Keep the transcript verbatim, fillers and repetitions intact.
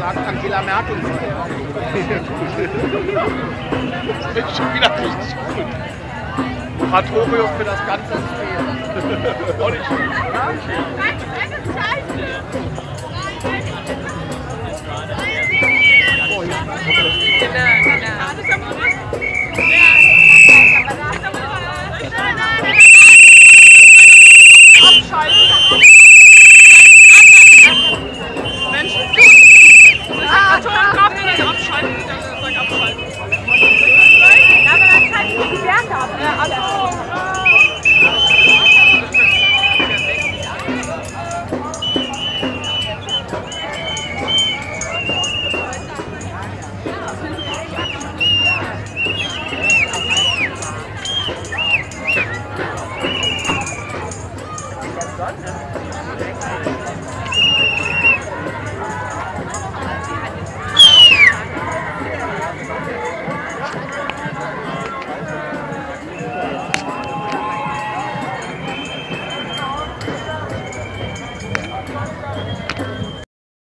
mag Angela Merkel. Das ist schon wieder richtig gut. Oratorium für das ganze System. Und ich,